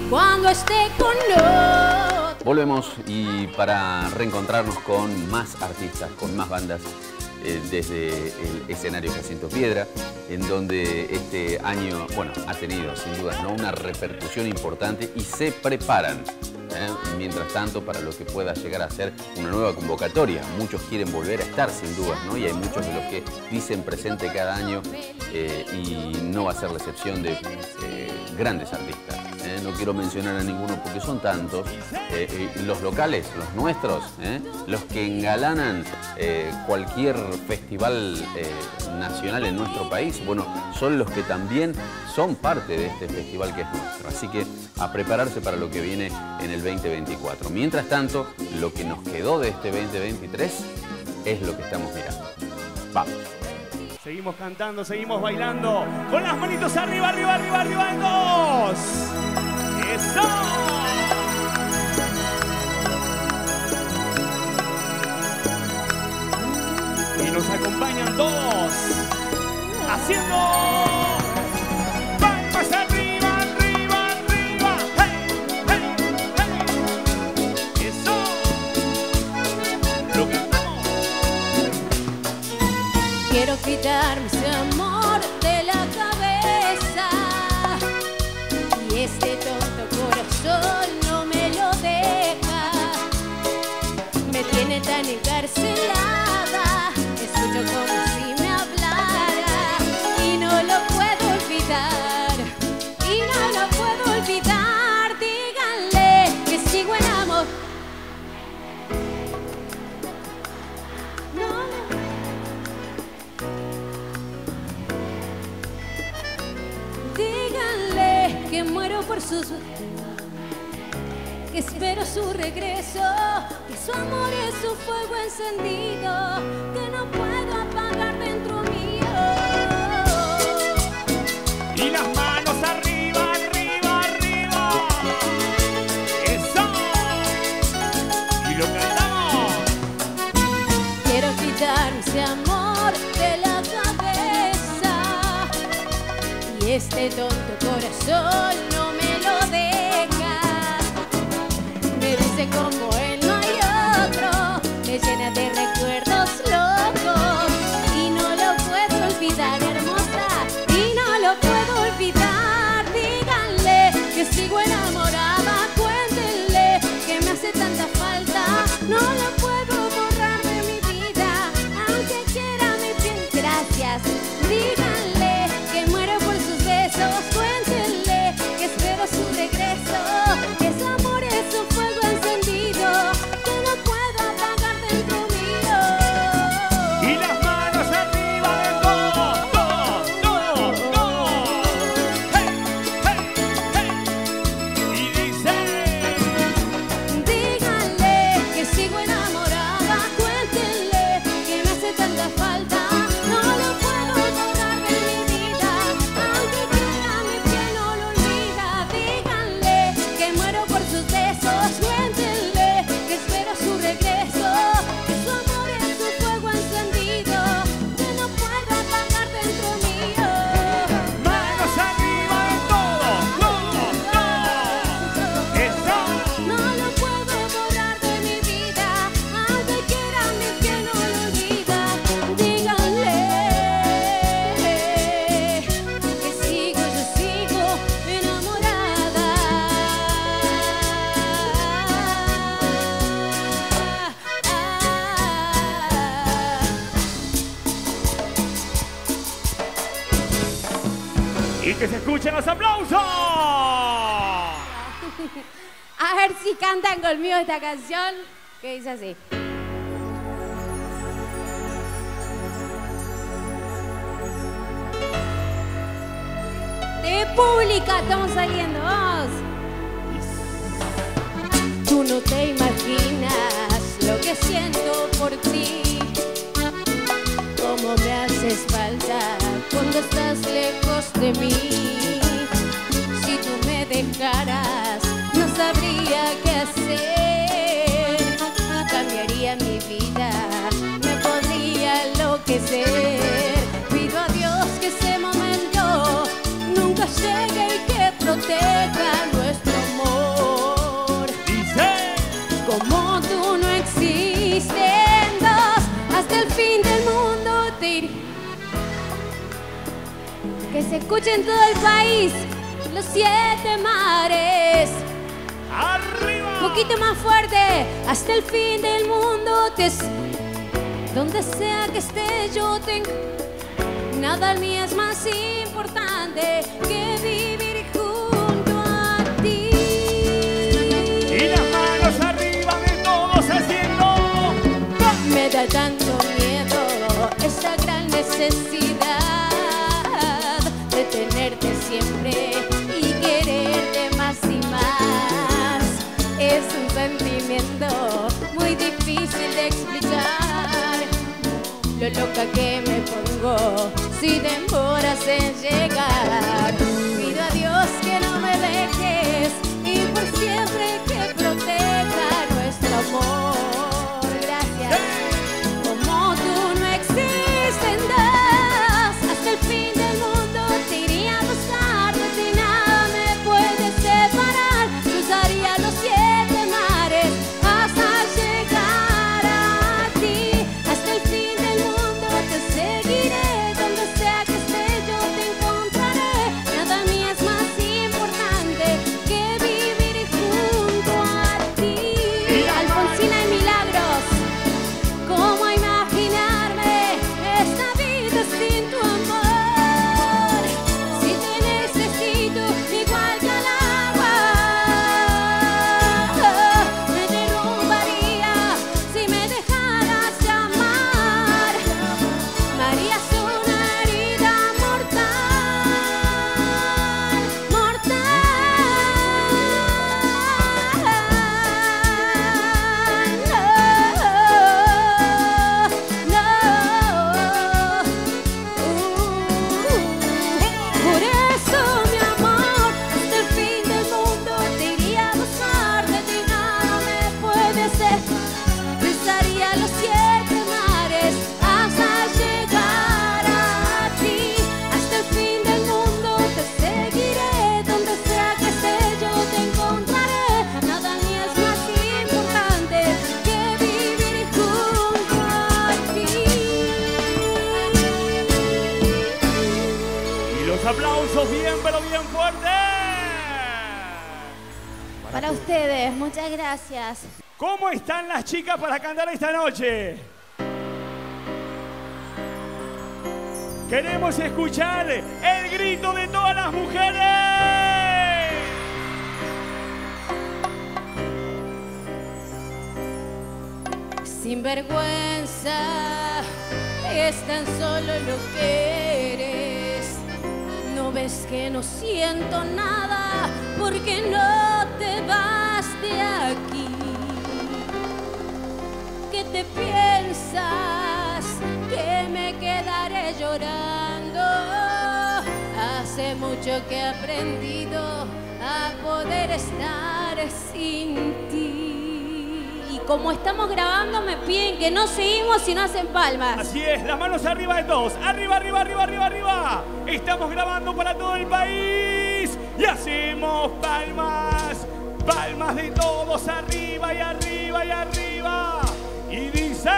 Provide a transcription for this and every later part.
cuando esté con otro. Volvemos y para reencontrarnos con más artistas, con más bandas desde el escenario Jacinto Piedra, en donde este año, bueno, ha tenido sin duda, ¿no?, una repercusión importante y se preparan, mientras tanto, para lo que pueda llegar a ser una nueva convocatoria. Muchos quieren volver a estar sin dudas, ¿no? Y hay muchos de los que dicen presente cada año y no va a ser la excepción de grandes artistas. No quiero mencionar a ninguno porque son tantos. Los locales, los nuestros, los que engalanan cualquier festival nacional en nuestro país, bueno, son los que también son parte de este festival que es nuestro. Así que a prepararse para lo que viene en el 2024. Mientras tanto, lo que nos quedó de este 2023 es lo que estamos mirando. Vamos. Seguimos cantando, seguimos bailando. Con las manitos arriba, arriba, arriba, arriba en dos. ¡Eso! Y nos acompañan todos haciendo palmas arriba, arriba, arriba. ¡Hey, hey, hey! ¡Eso! Lo cantamos. Quiero quitarme ese amor de la cabeza y este tonto corazón no me lo deja. Me tiene tan encarcelada, escucho como si me hablara y no lo puedo olvidar, y no lo puedo olvidar. Díganle que sigo enamorada. Díganle que muero por sus... que espero su regreso, que su amor es un fuego encendido que no puedo apagar dentro mío. Y las manos arriba, arriba, arriba. ¡Eso! Y lo cantamos. Quiero quitarme ese amor de la cabeza y este tonto corazón no me lo deja. Me dice como él no hay otro, me llena de recuerdos locos y no lo puedo olvidar, hermosa, y no lo puedo olvidar. Díganle que sigo enamorada, cuéntenle que me hace tanta falta, no lo puedo borrar de mi vida, aunque quiera mi piel. Gracias. Díganle que muero por sus besos, cuéntenle que espero su regreso, que su amor es un fuego encendido que no puedo apagar dentro mío. Y las manos arriba de todo, todo, todo, todo. ¡Hey, hey, hey! Y dice... Díganle que sigo enamorada, cuéntenle que me hace tanta falta, no lo puedo borrar de mi vida, aunque quiera mi piel no lo olvida. Díganle que muero por sus besos, cuéntenle que espero su regreso, que su amor es un fuego encendido que no puedo apagar dentro mío. Manos arriba de todo, todo, todo. ¡Eso! No lo puedo borrar de mi vida, aunque quiera mi piel no lo olvida. Díganle que sigo, yo sigo enamorada. Y que se escuchen los aplausos. A ver si cantan conmigo esta canción que dice así. República, estamos saliendo, vamos. Tú no te imaginas lo que siento por ti, cómo me haces falta cuando estás lejos de mí. Si tú me dejaras, no sabría qué hacer, cambiaría mi vida, me podría enloquecer. Pido a Dios que ese momento nunca llegue y que proteja nuestro amor. Que se escuche en todo el país, los 7 mares. ¡Arriba! Un poquito más fuerte, hasta el fin del mundo. Donde sea que esté yo tengo. Nada en mí es más importante que vivir junto a ti. Y las manos arriba de todos haciendo. Me da tanto miedo esa gran necesidad de tenerte siempre y quererte más y más. Es un sentimiento muy difícil de explicar. Lo loca que me pongo si demoras en llegar. Pido a Dios que no me dejes y por siempre que proteja nuestro amor. Gracias. Como tú no existirás, hasta el fin del mundo te iría a buscar. De ti nada me puede separar. Cruzaría los 7 mares hasta llegar a ti. Hasta el fin del mundo te seguiré. Donde sea que esté yo te encontraré. Nada a mí es más importante que vivir junto a ti. Alfonsina y Milagros. ¿Cómo imaginarme esta vida sin tu amor? Si te necesito igual que al agua, me derrumbaría si me dejaras de amar. María es una herida mortal, Por eso, mi amor, hasta el fin del mundo te iría a buscar. De ti nada me puede ser. Cruzaría los 7 mares hasta llegar a ti. Hasta el fin del mundo te seguiré. Donde sea que esté yo te encontraré. Nada ni es más importante que vivir junto a ti. Y los aplausos bien, pero bien fuertes. Para ustedes, muchas gracias. ¿Cómo están las chicas para cantar esta noche? Queremos escuchar el grito de todas las mujeres. Sin vergüenza, es tan solo lo que eres. No ves que no siento nada porque no te vas de aquí. ¿Qué te piensas? Que me quedaré llorando. Hace mucho que he aprendido a poder estar sin ti. Y como estamos grabando me piden que no seguimos si no hacen palmas. Así es, las manos arriba de todos. Arriba, arriba, arriba, arriba, arriba. Estamos grabando para todo el país. Y hacemos palmas. Palmas de todos arriba y arriba y arriba. Y dice...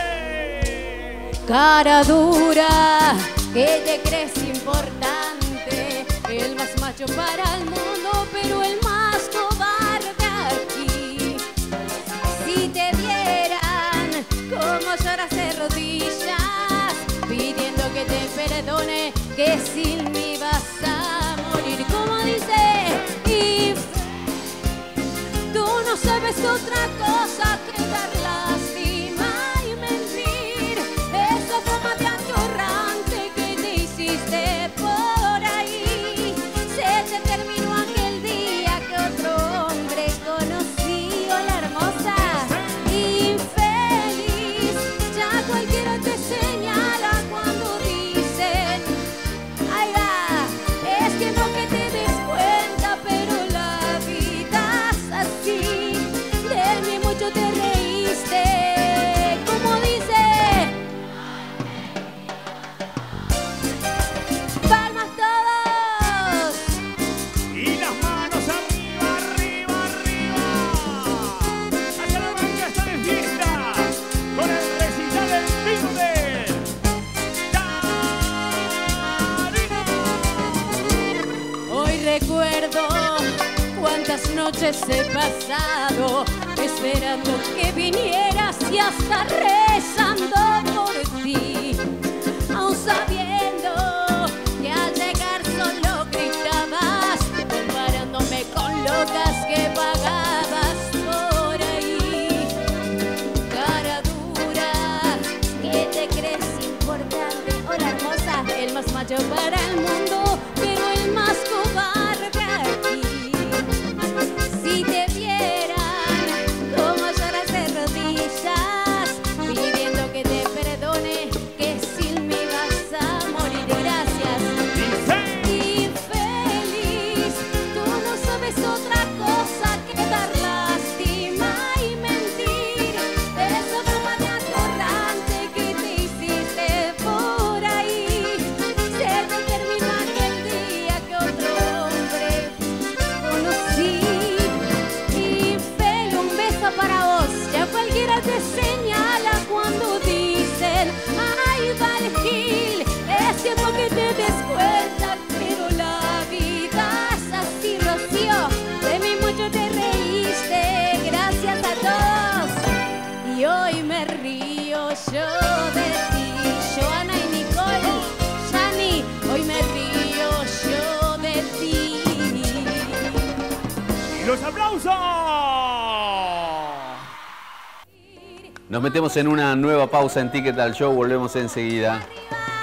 Cara dura, que te crees importante. El más macho para el mundo, pero el más cobarde aquí. Si te vieran cómo lloras de rodillas, pidiendo que te perdone, que sin mí vas a morir. Como dice, y tú no sabes otra cosa que dar lástima y mentir. Esa fama de atorrante que te hiciste por ahí se te terminó aquí. ¿Cuántas noches he pasado esperando que vinieras y hasta rezando por ti? Aún sabiendo que al llegar solo gritabas, comparándome con locas que pagabas por ahí. Cara dura, que te crees importante. Hola hermosa, el más macho para el mundo, pero el más cobarde aquí. Si te vieran como lloras de rodillas, pidiendo que te perdone, que sin mí vas a morir. Gracias. Infeliz, tú no sabes otra cosa que dar lástima y mentir. Esa broma de atorrante que te hiciste por ahí, se te terminó aquel día que otro hombre conocí. Infeliz, un beso para vos. Ya cualquiera te señala cuando dicen, ay, Valgil, es tiempo que te des cuenta, pero la vida es así, Rocío. De mí mucho te reíste, gracias a todos. Y hoy me río yo de ti, Joana y Nicole, Yani, hoy me río yo de ti. ¡Y los aplausos! Nos metemos en una nueva pausa en Ticket al Show, volvemos enseguida.